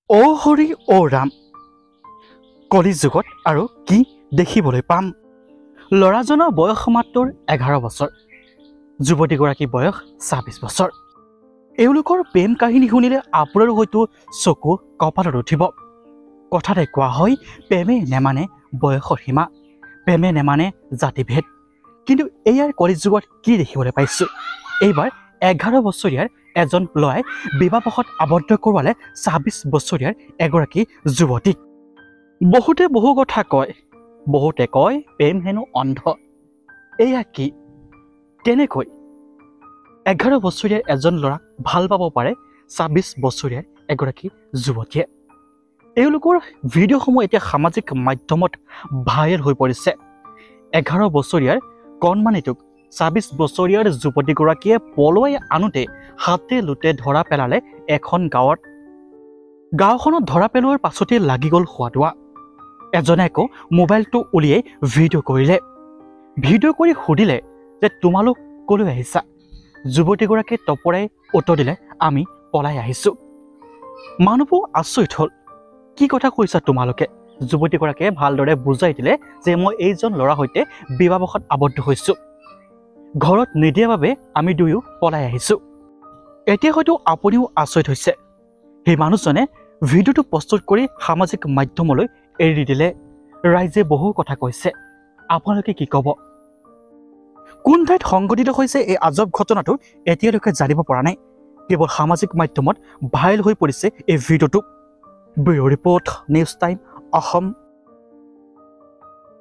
অ হৰি অ ৰাম কলি যুগত আৰু কি দেখিবলৈ পাম। ল'ৰাজনৰ বয়স মাত্ৰ 11 বছৰ, যুৱতীগৰাকীৰ বয়স 26 বছৰ। এওঁলোকৰ প্ৰেম কাহিনী শুনিলে আপোনাৰো হয়তো চকু কপালত উঠিব। কথাতে কোৱা হয়, প্ৰেমে নেমানে বয়সৰ সীমা, প্ৰেমে নেমানে জাতিভেদ। কিন্তু এয়াৰ কলি যুগত কি দেখিবলৈ পাইছোঁ। এইবাৰ 11 বছৰীয়াৰ এজন ল'ৰাই বিবাহপাশত আবদ্ধ কৰোৱালে 26 বছৰীয়াৰ এগৰাকী যুৱতীক। বহুতে বহু কথা কয়, বহুতে কয় প্ৰেম হেনো অন্ধ। এয়া কি, কেনেকৈ 11 বছৰীয়া এজন ল'ৰাক ভাল পাব পাৰে 26 বছৰীয়া এগৰাকী যুৱতীয়ে। এওঁলোকৰ ভিডিঅ'সমূহ এতিয়া সামাজিক মাধ্যমত ভাইৰেল হৈ পৰিছে। 11 বছৰীয়াৰ কণমানিটোক 26 বছৰীয়াৰ যুৱতীগৰাকীয়ে পলুৱাই আনোতে হাতে লোটে ধৰা পেলালে এখন গাঁৱত। গাঁওখনত ধৰা পেলোৱাৰ পাছতে লাগি গ'ল সোৱাদোৱা। এজনে আকৌ মোবাইলটো উলিয়াই ভিডিঅ' কৰিলে। ভিডিঅ' কৰি সুধিলে যে তোমালোক ক'লৈ আহিছা। যুৱতীগৰাকীয়ে তপৰাই উত্তৰ দিলে, আমি পলাই আহিছোঁ। মানুহবোৰ আচৰিত হ'ল, কি কথা কৈছা তোমালোকে। যুৱতীগৰাকীয়ে ভালদৰে বুজাই দিলে যে মই এইজন ল'ৰাৰ সৈতে বিবাহপাশত আবদ্ধ হৈছোঁ, ঘৰত নিদিয়াৰ বাবে আমি দুয়ো পলাই আহিছোঁ। এতিয়া হয়তো আপুনিও আচৰিত হৈছে। সেই মানুহজনে ভিডিঅ'টো প্ৰস্তুত কৰি সামাজিক মাধ্যমলৈ এৰি দিলে। ৰাইজে বহু কথা কৈছে, আপোনালোকে কি ক'ব। কোন ঠাইত সংঘটিত হৈছে এই আজব ঘটনাটো এতিয়ালৈকে জানিব পৰা নাই। কেৱল সামাজিক মাধ্যমত ভাইৰেল হৈ পৰিছে এই ভিডিঅ'টো। Bureau report, news time Assam.